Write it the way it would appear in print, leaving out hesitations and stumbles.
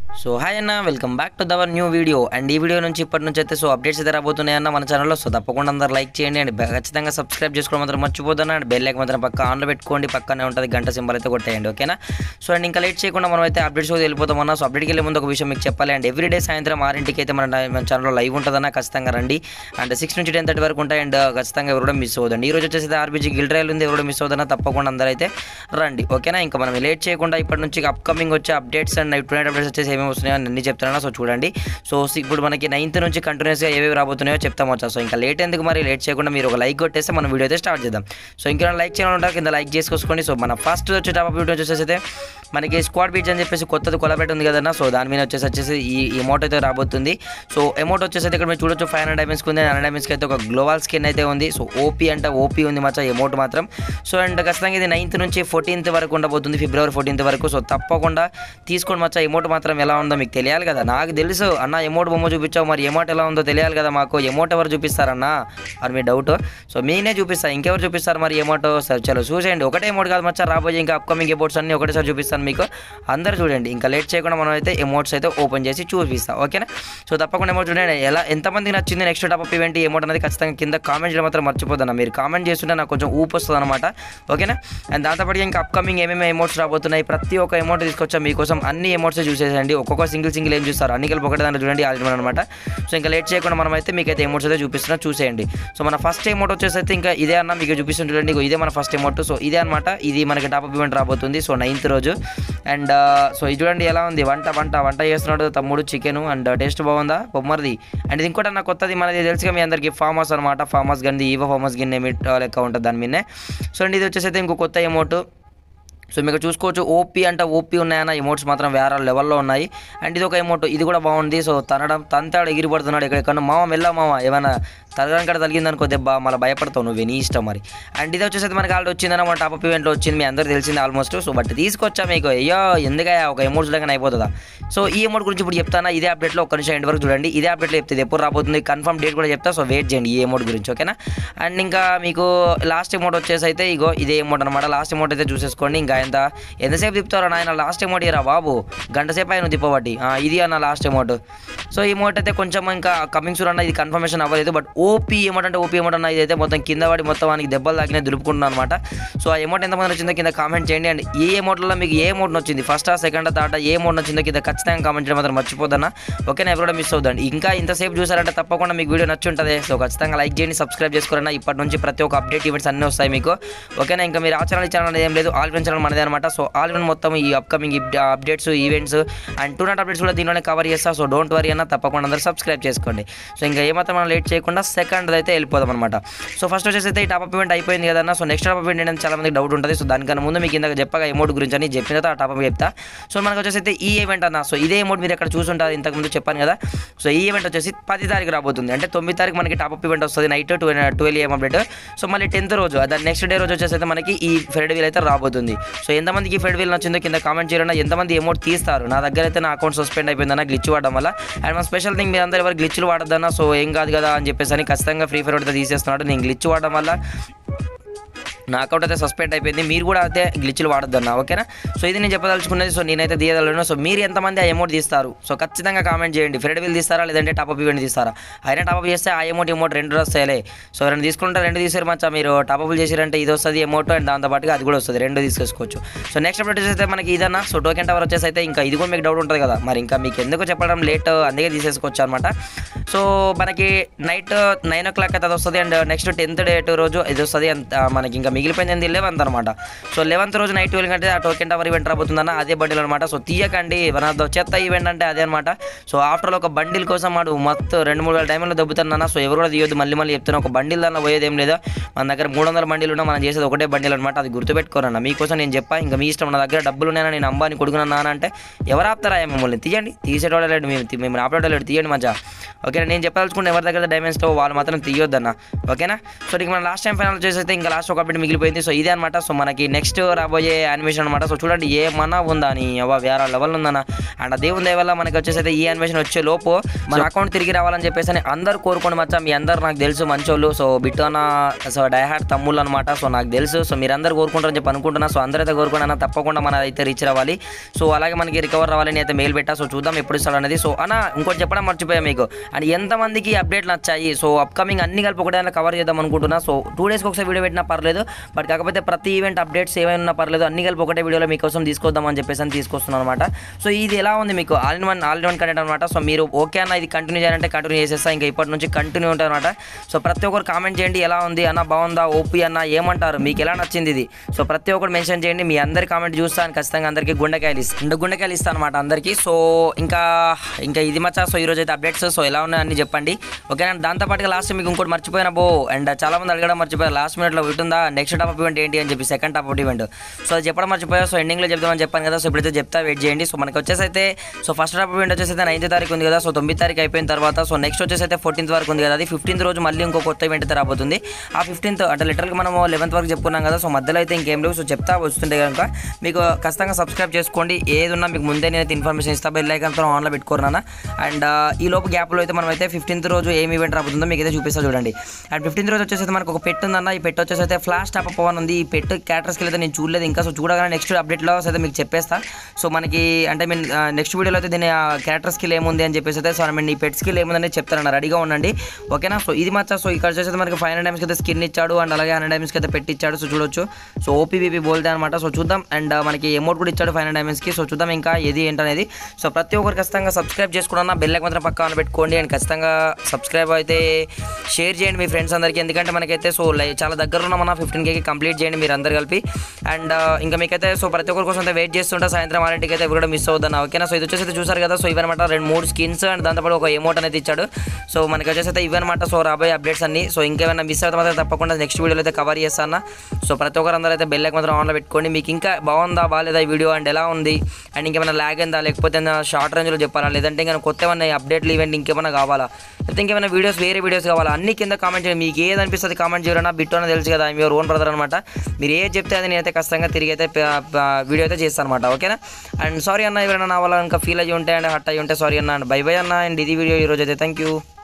So hi అన్న, welcome back to our new video. And ఈ video నుంచి ఇప్పటి నుంచి అయితే అప్డేట్స్ అయితే రాబోతున్నాయన్న మన ఛానల్లో. సో తప్పకుండా అందరూ లైక్ చేయండి అండ్ ఖచ్చితంగా సబ్స్క్రైబ్ చేసుకోవడం మాత్రం మర్చిపోతున్నా. అండ్ బెల్ ఐకాన్ మాత్రం పక్క ఆన్లో పెట్టుకోండి, పక్కనే ఉంటుంది గంట సింబల్ అయితే కొట్టేయండి, ఓకేనా. సో అండ్ ఇంకా లేట్ చేయకుండా మనం అయితే అప్డేట్స్ వెళ్ళిపోతామన్నా. సో అప్డేట్కి వెళ్ళే ముందు ఒక విషయం మీకు చెప్పాలి. అండ్ ఎవ్రీడే సాయంత్రం 6 అయితే మన ఛానల్లో లైవ్ ఉంటుందన్న, ఖచ్చితంగా రండి. అండ్ 6 నుంచి 10:30 వరకు ఉంటాయి. అండ్ ఖచ్చితంగా ఎవరు మిస్ అవ్వదండి. ఈ రోజు వచ్చేసి ఆర్బీజీ గిల్ ట్రయల్ ఉంది, ఎవరు మిస్ అవుతుందన్నా, తప్పకుండా అందరూ అయితే రండి, ఓకేనా. ఇంకా మనం లేట్ చేయకుండా ఇప్పటి నుంచి అప్కమింగ్ వచ్చే అప్డేట్స్ అండ్ టునైట్ అప్డేట్స్ వచ్చేసి ఏమేమి వస్తున్నాయో అన్ని చెప్తాను. సో చూడండి, సో ఇప్పుడు మనకి 9th నుంచి కంటిన్యూస్గా ఏవేవి రాబోతున్నాయో చెప్తాం వచ్చా. సో ఇంకా లేట్ ఎందుకు, మరి లేట్ చేయకుండా మీరు ఒక లైక్ కొట్టేస్తే మనం వీడియో అయితే స్టార్ట్ చేద్దాం. సో ఇంకా లైక్ చేయాలి ఉంటారు, కింద లైక్ చేసుకోండి. సో మన ఫస్ట్ వచ్చే టాప్ వీడియో వచ్చేసి అయితే మనకి స్క్వాడ్ బీచ్ అని చెప్పేసి కొత్తది కొలబెట్ ఉంది కదన్నా. సో దాని మీద వచ్చేసి ఈ ఎమౌంట్ అయితే రాబోతుంది. సో అమౌంట్ వచ్చేసి ఇక్కడ మీరు చూడొచ్చు 500 డైమండ్స్కి ఉంది, 100 డైమండ్స్కి అయితే ఒక గ్లోబల్ స్కిన్ అయితే ఉంది. సో ఓపీ అంటే ఓపీ ఉంది మచ్చా అమౌంట్ మాత్రం. సో అండ్ ఖచ్చితంగా ఇది 9th నుంచి 14th వరకు ఉండబోతుంది, ఫిబ్రవరి 14th వరకు. సో తప్పకుండా తీసుకోండి మచ్చా. అమౌంట్ మాత్రం ఎలా ఉందో మీకు తెలియాలి కదా. నాకు తెలుసు అన్న అమౌంట్ బొమ్మ చూపించావు, మరి అమౌంట్ ఎలా ఉందో తెలియాలి కదా మాకు. అమౌంట్ ఎవరు చూపిస్తారన్నా అని మీ డౌట్. సో మీనే చూపిస్తాను, ఇంకెవరు చూపిస్తారు మరి అమౌంట్? సార్ చలో చూసేయండి. ఒకటే అమౌంట్ కాదు మచ్చా, రాబోయే ఇంకా అప్కమింగ్ అమౌంట్స్ అన్ని ఒకటేసారి చూపిస్తాను మీకు. అందరూ చూడండి, ఇంకా లేట్ చేయకుండా మనం అయితే అమౌంట్స్ అయితే ఓపెన్ చేసి చూపిస్తాం, ఓకేనా. సో తప్పకుండా అమౌంట్ చూడండి. ఎంతమందికి నచ్చింది నెక్స్ట్ టాప్ ఈవెంట్ అమౌంట్ అనేది ఖచ్చితంగా కింద కామెంట్ చేయడం మాత్రం మర్చిపోదన్న. మీరు కామెంట్ చేస్తుంటే నాకు కొంచెం ఊపు వస్తుంది అనమాట, ఓకేనా. అండ్ దాంతోపాటు ఇంకా అప్కమింగ్ ఏమేమి అమౌంట్స్ రాబోతున్నాయి, ప్రతి ఒక్క అమౌంట్ తీసుకొచ్చా మీకోసం. అన్ని అమౌంట్స్ చూసేసండి, ఒక్కొక్క సింగిల్ ఏం చూస్తారు, అన్ని కలిపి ఒకటే దాంట్లో చూడండి ఆల్రెడీ అనమాట. సో ఇంకా లేట్ చేయకుండా మనం అయితే మీకైతే అమౌంట్స్ అయితే చూపిస్తున్నా, చూసేయండి. సో మన ఫస్ట్ అమౌంట్ వచ్చేసి అయితే ఇంకా ఇదే అన్న మీకు చూపిస్తుంది చూడండి, ఇదే మన ఫస్ట్ అమౌంట్. సో ఇదే అనమాట, ఇది మనకి టాప్ ఈవెంట్ రాబోతుంది. సో 9th రోజు. అండ్ సో ఇది చూడండి ఎలా ఉంది, వంట చేస్తున్నాడు తమ్ముడు చికెన్. అండ్ టేస్ట్ బాగుందా బొమ్మరిది. అండ్ ఇది ఇంకోటి అన్న కొత్తది, మనది తెలుసుగా మీ అందరికీ, ఫామ్ హౌస్ అనమాట. ఫామ్ హౌస్ గంది ఈవో ఫామ్ హౌస్ గిన్నె లెక్క ఉంటుంది దాని మీదనే. సో అండ్ ఇది వచ్చేసి అయితే ఇంకో కొత్త అమౌంట్. సో మీకు చూసుకోవచ్చు ఓపీ అంటే ఓపీ ఉన్నాయన్న, ఎమోట్స్ మాత్రం వేరే లెవెల్లో ఉన్నాయి. అండ్ ఇది ఒక ఎమోట్, ఇది కూడా బాగుంది. సో తంతాడు ఎగిరిపడుతున్నాడు ఎక్కడెక్కడ, మామ మెల్ల మామ ఏమైనా తరగడం కడ తగిలిందనుకో దెబ్బ, మళ్ళీ భయపడతావు నువ్వు, నీ ఇష్టం మరి. అండ్ ఇది వచ్చేసి మనకి ఆల్రెడీ వచ్చిందన్న, మన టాప్ ఈవెంట్లో వచ్చింది, మీ అందరూ తెలిసింది ఆల్మోస్ట్. సో బట్ తీసుకొచ్చా మీకు, అయ్యో ఎందుకయ్యా ఒక ఎమోట్స్ లాగానే అయిపోతుందా. సో ఈ అమౌంట్ గురించి ఇప్పుడు చెప్తాను, ఇదే అప్డేట్లో ఒక్క నిమిషం ఎండ్ వరకు చూడండి. ఇదే అప్డేట్లో చెప్తుంది, ఎప్పుడు రాబోతుంది కన్ఫర్మ్ డేట్ కూడా చెప్తా. సో వెయిట్ చేయండి ఈ అమౌంట్ గురించి, ఓకేనా. అండ్ ఇంకా మీకు లాస్ట్ అమౌంట్ వచ్చేసి అయితే ఇగో ఇదే అమౌంట్ అనమాట. లాస్ట్ అమౌంట్ అయితే చూసేసుకోండి. ఇంకా ఎంతసేపు తిప్పుతారా నాయన, లాస్ట్ అమౌంట్ ఇరా బాబు, గంట సేపు ఆయన తిప్పబట్టి ఇది అన్న లాస్ట్ అమౌంట్. సో ఈ అమౌంట్ అయితే కొంచెం ఇంకా కమింగ్ సూన్ అన్న, ఇది కన్ఫర్మేషన్ అవ్వలేదు. బట్ ఓపీ అమౌంట్ అంటే ఓపీ అమౌంట్ అన్న, ఇది అయితే మొత్తం కింద పడి మొత్తం వానికి దెబ్బలు తాకినా దులుపుకుంటున్నాను అనమాట. సో ఆ అమౌంట్ ఎంతమంది వచ్చిందో కింద కామెంట్ చేయండి. అండ్ ఈ అమౌంట్లో మీకు ఏ అమౌంట్ వచ్చింది, ఫస్టా సెకండా థర్డా, ఏ అమౌంట్ వచ్చిందో కింద ఖచ్చితంగా కామెంట్ చేయడం మాత్రం మర్చిపోద్దన్న, ఓకేనా. ఎవరు కూడా మిస్ అవుతుంది. ఇంకా ఇంతసేపు చూసారంటే తప్పకుండా మీకు వీడియో నచ్చి ఉంటుంది. సో ఖచ్చితంగా లైక్ చేయండి, సబ్స్క్రైబ్ చేసుకోరన్నా. ఇప్పటి నుంచి ప్రతి ఒక్క అప్డేట్ ఈవెంట్స్ అన్నీ వస్తాయి మీకు, ఓకేనా. ఇంకా మీరు ఛానల్ అనేది ఏం లేదు, ఆల్ ఛానల్ మనదే అనమాట. సో ఆల్ మొత్తం ఈ upcoming updates events and tournament updates కూడా దీనిలోనే కవర్ చేస్తా. సో డోంట్ వరీ అన్న, తప్పకుండా అందరూ సబ్స్క్రైబ్ చేసుకోండి. సో ఇంకా ఏమాత్రం మనం లేట్ చేయకుండా సెకండ్ అయితే వెళ్ళిపోదాం అనమాట. సో ఫస్ట్ వచ్చేసి అయితే ఈ టాప్ ఈవెంట్ అయిపోయింది కదన్నా. సో నెక్స్ట్ టాప్ ఈవెంట్ ఏంటంటే చాలా మందికి డౌట్ ఉంటుంది. సో దానికన్నా ముందు మీకు ఇందాక చెప్పగా అమౌంట్ గురించి అని చెప్పిన తర్వాత ఆ టాప్ చెప్తా. సో మనకు వచ్చేసి అయితే ఈ ఈవెంట్ అన్న, సో ఇదే అమౌంట్ మీరు ఎక్కడ చూసుంటారు, ఇంతకుముందు చెప్పాను కదా. సో ఈ ఈవెంట్ వచ్చేసి 10 తారీఖు రాబోతుంది. అంటే 9 తారీఖు మనకి టాప్ ఈవెంట్ వస్తుంది, నైట్ 12 AM అప్డేట్. సో మళ్ళీ 10th రోజు, దాని నెక్స్ట్ డే రోజు వచ్చేసి అయితే మనకి ఈ ఫెడ్ వీల్ అయితే రాబోతుంది. సో ఎంతమందికి ఈ ఫెడ్ వీల్ నచ్చిందో కింద కామెంట్ చేయండి. ఎంతమంది అమౌంట్ తీస్తారు, నా దగ్గర అయితే నా అకౌంట్ సస్పెండ్ అయిపోయిందన్న గ్లిచ్ వాడడం వల్ల. అండ్ మన స్పెషల్ థింగ్, మీరు అందరూ ఎవరు గ్లిచ్లు వాడద్దన్నా. సో ఏం కాదు కదా అని చెప్పేసి అని ఖచ్చితంగా ఫ్రీ ఫైర్ అయితే తీసేస్తున్నాడు. నేను గ్లిచ్ వాడడం వల్ల నా అకౌంట్ అయితే సస్పెండ్ అయిపోయింది. మీరు కూడా అయితే గ్లిచ్లు వాడద్దన్నా, ఓకేనా. సో ఇది నేను చెప్పదలుచుకున్నది. సో నేనైతే తీయగలను. సో మీరు ఎంతమంది ఆ అమౌంట్ తీస్తారు, సో ఖచ్చితంగా కామెంట్ చేయండి. ఫెడ్ వీల్ తీస్తారా లేదంటే టాప్ ఈవెంట్ తీస్తారా? అయినా టాప్ చేస్తే ఆ అమౌంట్ రెండు వస్తాయిలే. సో రెండు తీసుకుంటే రెండు తీసారు మచ్చా, మీరు టాప్ చేసారంటే ఇది వస్తుంది అమౌంట్, అండ్ దాంతోపాటుగా అది కూడా వస్తుంది, రెండు తీసేసుకోవచ్చు. సో నెక్స్ట్ అప్డేట్ అయితే మనకి ఇదన్నా. సో టోకెన్ టవర్ వచ్చేసి అయితే ఇంకా ఇది కూడా మీకు డౌట్ ఉంటుంది కదా, మరి ఇంకా మీకు ఎందుకు చెప్పడం లేట్, అందుకే తీసేసుకోవచ్చు అనమాట. సో మనకి నైట్ 9 o'clock అయితే అది వస్తుంది. అండ్ నెక్స్ట్ 10th డేట్ రోజు ఇది వస్తుంది. మనకి ఇంకా మిగిలిపోయింది 11th అనమాట. సో 11th రోజు నైట్ 12 గంటే ఆ టోకెన్ టవర్ ఈవెంట్ రాబోతుందన్న, అదే బండిల్ అనమాట. సో తీయకండి, మన చెత్త ఈవెంట్ అంటే అదే అనమాట. సో ఆఫ్టర్ ఒక బండిల్ కోసం వాడు మొత్తం 2-3 వేల టైంలో దొబ్బుతున్నా. సో ఎవరు కూడా తీయొద్దు, మళ్ళీ చెప్తున్నా, ఒక బండిల్ దానిలో పోయేది ఏం లేదా. మన దగ్గర 300 బండిలు ఉన్నా మనం చేసేది ఒకటే బండిల్ అనమాట. అది గుర్తుపెట్టుకోరన్న, మీకోసం నేను చెప్పా. ఇంకా మీ ఇష్టం, నా దగ్గర డబ్బులు ఉన్నాయని నేను అంబాని కొడుకున్నాను అంటే ఎవరు ఆపుతారా మిమ్మల్ని? తీయండి, తీసేటోడలేడు, మేము ఆపేటోడలేడు, తీయండి మజా, ఓకేనా. నేను చెప్పాల్సుకుంటే ఎవరి దగ్గర డైమండ్స్ వాళ్ళు మాత్రం తీయొద్దన్న, ఓకేనా. సో ఇక మన లాస్ట్ టైం ఫైనల్ చేసేస్తే ఇంకా లాస్ట్ ఒక అప్డేట్ మిగిలిపోయింది. సో ఇదే అనమాట. సో మనకి నెక్స్ట్ రాబోయే యానిమేషన్ అనమాట. సో చూడండి ఏమన్నా ఉందా అని వేరే లెవెల్ ఉందన్న. అండ్ అదే ఉంది వల్ల మనకి వచ్చేసి ఈ యానిమేషన్ వచ్చే లోపు మన అకౌంట్ తిరిగి రావాలని చెప్పేసి అందరూ కోరుకోండి మచ్చా. మీ అందరు నాకు తెలుసు మంచోళ్ళు. సో బిట్టు అన్న సో డైహార్డ్ తమ్ముళ్ళు అనమాట. సో నాకు తెలుసు. సో మీరు అందరు కోరుకుంటారని చెప్పి అనుకుంటున్నా. సో అందరైతే కోరుకున్నా తప్పకుండా మన అయితే రీచ్ రావాలి. సో అలాగే మనకి రికవర్ రావాలని అయితే మెయిల్ పెట్టా. సో చూద్దాం ఎప్పుడు ఇస్తాడు అనేది. సో అన్న ఇంకోటి చెప్పడం మర్చిపోయా మీకు. అండ్ ఎంతమందికి అప్డేట్లు నచ్చాయి. సో అప్కమింగ్ అన్ని కలిపి ఒకటే కవర్ చేద్దాం అనుకుంటున్నా. సో 2 డేస్కి ఒకసారి వీడియో పెట్టినా పర్లేదు. బట్ కాకపోతే ప్రతి ఈవెంట్ అప్డేట్స్ ఏమైనా పర్లేదు అన్ని కలిపి ఒకటే వీడియోలో మీకోసం తీసుకొద్దామని చెప్పేసి తీసుకొస్తున్నాను అనమాట. సో ఇది ఎలా ఉంది మీకు ఆల్ ఇన్ వన్ కంటెంట్ అనమాట. సో మీరు ఓకే అన్న ఇది కంటిన్యూ చేయాలంటే కంటిన్యూ చేసేస్తా. ఇంకా ఇప్పటి నుంచి కంటిన్యూ ఉంటుంది అనమాట. సో ప్రతి ఒక్కరు కామెంట్ చేయండి ఎలా ఉంది అన్న, బాగుందా, ఓపీ అన్న, ఏమంటారు, మీకు ఎలా నచ్చింది ఇది. సో ప్రతి ఒక్కరు మెన్షన్ చేయండి. మీ అందరి కామెంట్ చూస్తాను ఖచ్చితంగా. అందరికీ గుండెకాయలు ఇస్తాను అనమాట అందరికీ. సో ఇంకా ఇది మచ్చా. సో ఈరోజు అయితే అప్డేట్స్ సో ఎలా ఉన్నాయని చెప్పండి, ఓకేనా. దాంతోపాటుగా లాస్ట్ మీకు ఇంకోటి మర్చిపోయినా అండ్ చాలా మంది అడగడం మర్చిపోయారు లాస్ట్ మినిట్లో ఉంటుందా నెక్స్ట్ టాప్ అప్ ఈవెంట్ ఏంటి అని చెప్పి, second top up event. So అది చెప్పడం మర్చిపోయా. సో ఎండింగ్లో చెప్తామని చెప్పాను కదా. సో ఇప్పుడైతే చెప్తా, వెయిట్ చేయండి. సో మనకి వచ్చేసి అయితే సో ఫస్ట్ టాప్ ఈవెంట్ వచ్చేసి అయితే 9th తారీఖు ఉంది కదా. సో 9th తారీఖు అయిపోయిన తర్వాత సో నెక్స్ట్ వచ్చేసి అయితే 14th వరకు ఉంది కదా. అది 15th రోజు మళ్ళీ ఇంకో కొత్త ఈవెంట్ అయితే రాబోతుంది. ఆ 15th అంటే లిటరల్గా మనం 11th వరకు చెప్పుకున్నాం కదా. సో మధ్యలో అయితే ఇంకేం లేవు. సో చెప్తా వస్తుంటే కనుక మీకు ఖచ్చితంగా సబ్స్క్రైబ్ చేసుకోండి. ఏది ఉన్నా మీకు ముందే నేనైతే ఇన్ఫర్మేషన్ ఇస్తా. బెల్ ఐకాన్తో ఆన్లో పెట్టుకోరున్నా. అండ్ ఈ లోపు గ్యాప్లో అయితే మనం అయితే 15th రోజు ఏం ఈవెంట్ రాబోతుందో మీకు అయితే చూపిస్తా చూడండి. అండ్ 15th రోజు వచ్చేసి మనకు ఒక పెట్ ఉందన్న. ఈ పెట్ వచ్చేసి అయితే ఫ్లాష్ టాప్ అప్ ఉంది. ఈ పెట్ క్యారెక్టర్స్కి అయితే నేను చూడలేదు ఇంకా. సో చూడగానే నెక్స్ట్ అప్డేట్లో అయితే మీకు చెప్పేస్తా. సో మనకి అంటే నేను నెక్స్ట్ వీడియోలో అయితే దీని క్యారెక్టర్ స్కిల్ ఏముంది అని చెప్పేసి అయితే సో ఈ పెట్ స్కిల్ ఏముందని చెప్తారన్న, రెడీగా ఉండండి, ఓకేనా. సో ఇది మచ్చా. సో ఇక్కడ వచ్చేసి మనకి 500 డైమండ్స్కి అయితే స్కిన్ ఇచ్చాడు. అండ్ అలాగే 100 డైమండ్స్కి అయితే పెట్టిచ్చాడు. సో చూడొచ్చు. సో ఓపీబీపీ బోల్తే అనమాట. సో చూద్దాం. అండ్ మనకి అమౌంట్ కూడా ఇచ్చాడు 500 డైమండ్స్కి. సో చూద్దాం ఇంకా ఏది ఏంటనేది. సో ప్రతి ఒక్కరు ఖచ్చితంగా సబ్స్క్రైబ్ చేసుకున్నా, బెల్ ఐకాన్ మాత్రం పక్కన పెట్టుకోండి. అండ్ ఖచ్చితంగా సబ్స్క్రైబ్ అయితే షేర్ చేయండి మీ ఫ్రెండ్స్ అందరికీ. ఎందుకంటే మనకైతే సో చాలా దగ్గరలో ఉన్న మన 15K కంప్లీట్ చేయండి మీరు అందరు కలిపి. అండ్ ఇంకా మీకైతే సో ప్రతి ఒక్కరి కోసం అయితే వెయిట్ చేస్తుంటా. సాయంత్రం 6ంటికి అయితే కూడా మిస్ అవుద్దన్న, ఓకేనా. సో ఇది వచ్చేసి అయితే చూసారు కదా. సో ఇవన్నమాట 2-3 స్కిన్స్ అండ్ దాంతోపాటు ఒక ఎమోట్ అనేది ఇచ్చాడు. సో మనకి వచ్చేసి అయితే ఇవన్నమాట సో రాబోయే అప్డేట్స్ అన్ని. సో ఇంకేమైనా మిస్ అయితే మాత్రం తప్పకుండా నెక్స్ట్ వీడియోలో అయితే కవర్ చేస్తాను. సో ప్రతి ఒక్కరు అందరూ అయితే బెల్ ఐకాన్ మాత్రం ఆన్లో పెట్టుకోండి. మీకు ఇంకా బాగుందా బాగాలేదా ఈ వీడియో అండ్ ఎలా ఉంది అండ్ ఇంకేమైనా ల్యాగ్ అయిందా లేకపోతే షార్ట్ రేంజ్లో చెప్పాలా లేదంటే ఇంకా కొత్త ఏమైనా అప్డేట్లు ఈవెంట్ ఇంకేమైనా కావాలా లేకపోతే ఇంకేమైనా వేరే వీడియోస్ కావాలా అన్ని కింద కామెంట్ చేయండి. మీకు ఏది అనిపిస్తుంది కామెంట్ చేయడం. బిట్టు అని తెలుసు కదా, యువర్ ఓన్ బ్రదర్ అనమాట. మీరు ఏది చెప్తే అది నేనైతే ఖచ్చితంగా తిరిగి అయితే వీడియో అయితే చేస్తాను అనమాట, ఓకేనా. అండ్ సారీ అన్న ఎవరైనా నా వల్ల ఇంకా ఫీల్ అయ్యి ఉంటే అండ్ హట్ అయ్యి ఉంటే సారీ అన్న. అండ్ బై అన్న. అండ్ ఇది వీడియో ఈరోజు అయితే థ్యాంక్ యూ.